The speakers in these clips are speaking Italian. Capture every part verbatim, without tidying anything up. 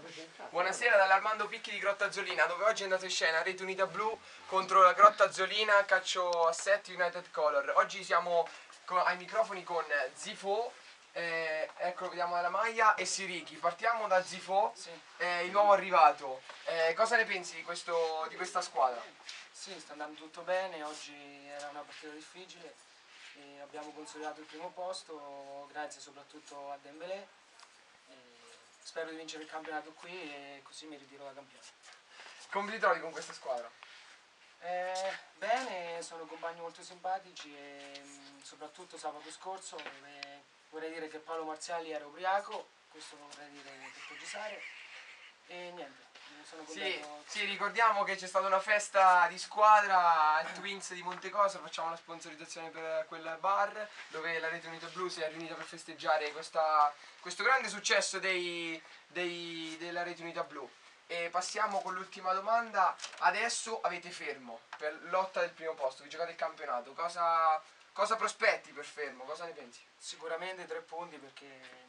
Buonasera dall'Armando Picchi di Grotta Azzolina, dove oggi è andato in scena Rete Unita Blu contro la Grotta Azzolina, calcio a sette United Color. Oggi siamo ai microfoni con Zifo, eh, ecco, vediamo la maglia, e Sirichi. Partiamo da Zifo, Sì. eh, il nuovo arrivato. Eh, cosa ne pensi di, questo, di questa squadra? Sì, sta andando tutto bene, oggi era una partita difficile e abbiamo consolidato il primo posto, grazie soprattutto a Dembélé. E spero di vincere il campionato qui e così mi ritiro da campione. Come ti trovi con questa squadra? Eh, bene, sono compagni molto simpatici e mh, soprattutto sabato scorso dove vorrei dire che Paolo Marziali era ubriaco, questo lo vorrei dire per precisare, e niente, sono Sì, contento. sì, ricordiamo che c'è stata una festa di squadra al Twins di Montecosa, facciamo la sponsorizzazione per quel bar dove la Rete Unita Blu si è riunita per festeggiare questa, questo grande successo dei, dei, della Rete Unita Blu. E passiamo con l'ultima domanda. Adesso avete Fermo per lotta del primo posto, vi giocate il campionato, cosa, cosa prospetti per Fermo, cosa ne pensi? Sicuramente tre punti perché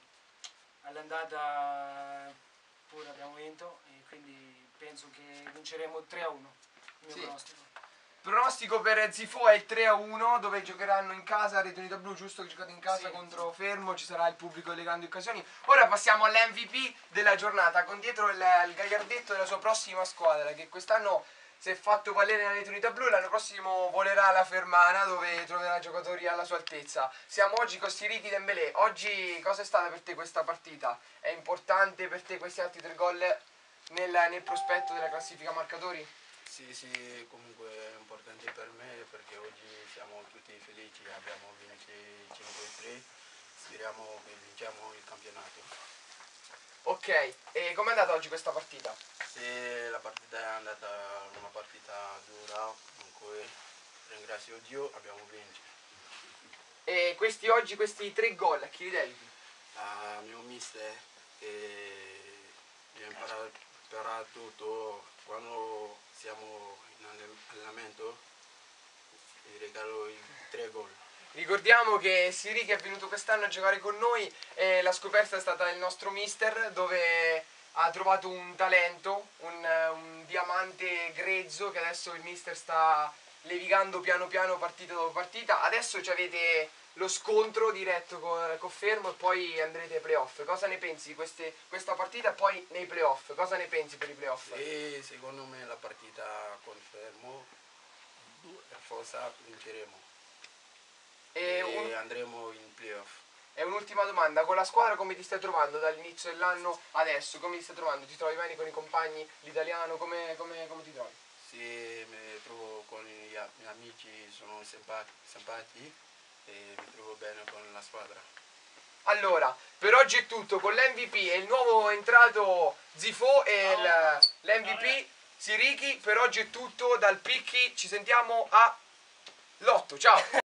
all'andata pure abbiamo vinto e quindi penso che vinceremo tre a uno, il mio Sì. pronostico. Pronostico per Zifo è il tre a uno, dove giocheranno in casa, Rete Unita Blu, giusto che giocate in casa Sì, contro sì. Fermo, ci sarà il pubblico delle grandi occasioni. Ora passiamo all'M V P della giornata, con dietro il, il gagliardetto della sua prossima squadra, che quest'anno si è fatto valere nella Rete Unita Blu, l'anno prossimo volerà alla Fermana, dove troverà giocatori alla sua altezza. Siamo oggi con Sirichi Dembélé. Oggi cosa è stata per te questa partita? È importante per te questi altri tre gol nel, nel prospetto della classifica marcatori? Sì, sì, comunque è importante per me perché oggi siamo tutti felici, abbiamo vinto cinque a tre, speriamo che vinciamo il campionato. Ok, e com'è andata oggi questa partita? Se la partita è andata una partita dura, comunque ringrazio Dio, abbiamo vinto. E questi oggi, questi tre gol, a chi li dedichi? A mio mister che mi ha imparato, imparato tutto quando siamo in allenamento, gli regalo i tre gol. Ricordiamo che Sirichi è venuto quest'anno a giocare con noi e la scoperta è stata il nostro mister, dove ha trovato un talento, un, un diamante grezzo che adesso il mister sta levigando piano piano partita dopo partita. Adesso ci avete lo scontro diretto con, con Fermo e poi andrete ai playoff. Cosa ne pensi di queste, questa partita e poi nei playoff? Cosa ne pensi per i playoff? E secondo me la partita con Fermo per forza vinceremo E, e un, andremo in playoff. e un'ultima domanda, con la squadra come ti stai trovando dall'inizio dell'anno adesso? Come ti stai trovando? Ti trovi bene con i compagni, l'italiano? Come, come, come ti trovi? Sì, mi trovo con i miei amici, sono simpatici e mi trovo bene con la squadra. Allora, per oggi è tutto, con l'M V P e il nuovo entrato Zifo e l'M V P Sirichi, per oggi è tutto dal Picchi, ci sentiamo a l'otto, ciao!